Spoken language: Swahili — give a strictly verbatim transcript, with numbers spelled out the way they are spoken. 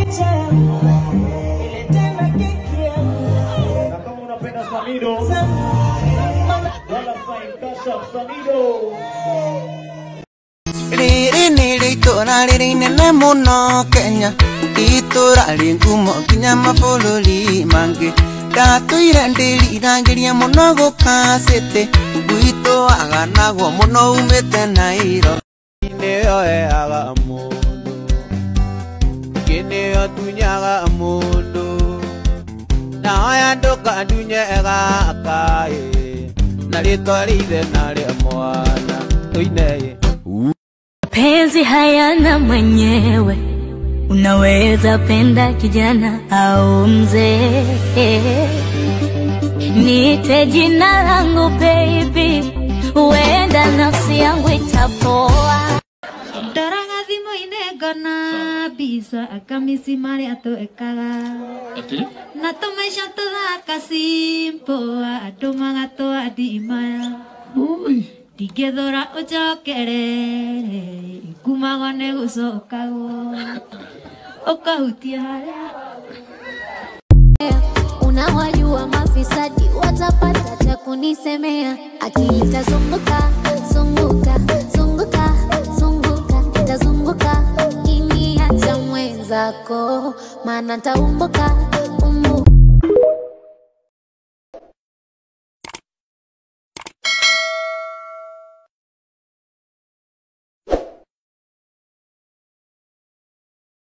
Na kama unapenda samidoh, wala sign cash up samidoh. Riri niri tora riri nene muno Kenya, itora ringumo kinya mabuluri mangi. Ndatuire ndiriragiria muno gukacite, gwito aganagwo muno umite Nairobi. Nio eaga mundu, kinio tunyaga mundu, na oya nduka ndunyega kai, na ritwa rithe na ria mwana tuine. Penzi hayana mwenyewe, unaweza penda kijana au mzee. Niite jina langu baby, uenda nafsi yangu itapoa. Daranga thimo inegona bisa akamisi mari ato ekaga. Na tomesha toda kasimpoa adoma gato adimaya. Ui. Digedora ojokerere kumagone gusokago okahutia haria. Unawajua mafisadi watapata cha kunisemea, akili tazunguka zunguka zunguka zunguka itazunguka kiniacha mwenzako, maana taumbuka